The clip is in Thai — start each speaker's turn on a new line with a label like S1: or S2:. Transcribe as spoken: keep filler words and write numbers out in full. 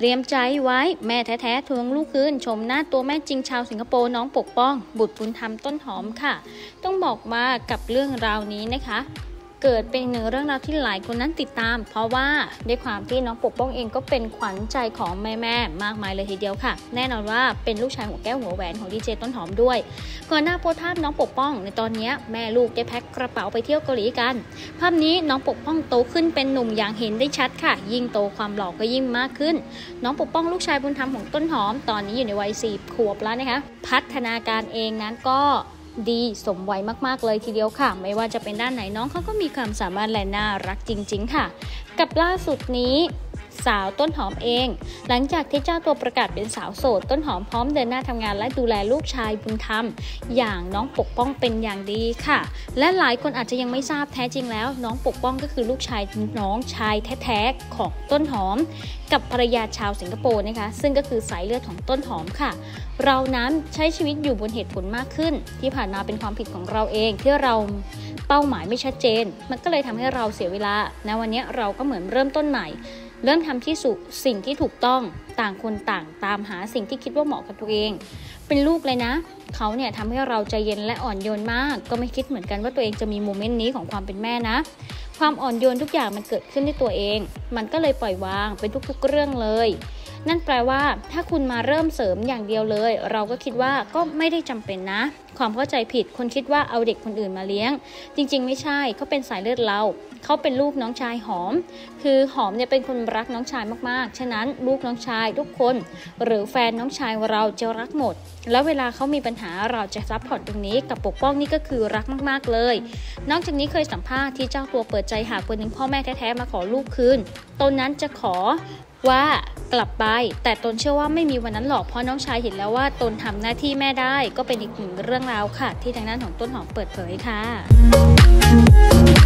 S1: รียมใจไว้แม่แท้ๆทวงลูกคืนชมหน้าตัวแม่จริงชาวสิงคโปร์น้องปกป้องบุตรบุญธรรมต้นหอมค่ะต้องบอกมากับเรื่องราวนี้นะคะเกิดเป็นหนึ่งเรื่องราวที่หลายคนนั้นติดตามเพราะว่าด้วยความที่น้องปกป้องเองก็เป็นขวัญใจของแม่ๆมากมายเลยทีเดียวค่ะแน่นอนว่าเป็นลูกชายหัวแก้วหัวแหวนของดีเจต้นหอมด้วยก่อนหน้าโพสต์ภาพน้องปกป้องในตอนนี้แม่ลูกได้แพ็คกระเป๋าไปเที่ยวเกาหลีกันภาพนี้น้องปกป้องโตขึ้นเป็นหนุ่มอย่างเห็นได้ชัดค่ะยิ่งโตความหล่อก็ยิ่งมากขึ้นน้องปกป้องลูกชายบุญธรรมของต้นหอมตอนนี้อยู่ในวัยสี่ขวบแล้วนะคะพัฒนาการเองนั้นก็ดีสมวัยมากๆเลยทีเดียวค่ะไม่ว่าจะเป็นด้านไหนน้องเขาก็มีความสามารถและน่ารักจริงๆค่ะกับล่าสุดนี้สาวต้นหอมเองหลังจากที่เจ้าตัวประกาศเป็นสาวโสดต้นหอมพร้อมเดินหน้าทำงานและดูแลลูกชายบุญธรรมอย่างน้องปกป้องเป็นอย่างดีค่ะและหลายคนอาจจะยังไม่ทราบแท้จริงแล้วน้องปกป้องก็คือลูกชายน้องชายแท้ๆของต้นหอมกับภรรยาชาวสิงคโปร์นะคะซึ่งก็คือสายเลือดของต้นหอมค่ะเรานั้นใช้ชีวิตอยู่บนเหตุผลมากขึ้นที่ผ่านมาเป็นความผิดของเราเองที่เราเป้าหมายไม่ชัดเจนมันก็เลยทำให้เราเสียเวลาณวันนี้เราก็เหมือนเริ่มต้นใหม่เริ่มทำที่สุสิ่งที่ถูกต้องต่างคนต่างตามหาสิ่งที่คิดว่าเหมาะกับตัวเองเป็นลูกเลยนะเขาเนี่ยทำให้เราใจเย็นและอ่อนโยนมากก็ไม่คิดเหมือนกันว่าตัวเองจะมีโมเมนต์นี้ของความเป็นแม่นะความอ่อนโยนทุกอย่างมันเกิดขึ้นด้วยตัวเองมันก็เลยปล่อยวางเป็นทุกๆเรื่องเลยนั่นแปลว่าถ้าคุณมาเริ่มเสริมอย่างเดียวเลยเราก็คิดว่าก็ไม่ได้จำเป็นนะความเข้าใจผิดคนคิดว่าเอาเด็กคนอื่นมาเลี้ยงจริงๆไม่ใช่เขาเป็นสายเลือดเราเขาเป็นลูกน้องชายหอมคือหอมเนี่ยเป็นคนรักน้องชายมากๆฉะนั้นลูกน้องชายทุกคนหรือแฟนน้องชายเราจะรักหมดแล้วเวลาเขามีปัญหาเราจะซัพพอร์ตตรงนี้กับปกป้องนี่ก็คือรักมากๆเลยนอกจากนี้เคยสัมภาษณ์ที่เจ้าตัวเปิดใจหากคนหนึ่งพ่อแม่แท้ๆมาขอลูกคืนตนนั้นจะขอว่ากลับไปแต่ตนเชื่อว่าไม่มีวันนั้นหรอกเพราะน้องชายเห็นแล้วว่าตนทำหน้าที่แม่ได้ก็เป็นอีกหนึ่งเรื่องราวค่ะที่ทางด้านของต้นหอมเปิดเผยค่ะ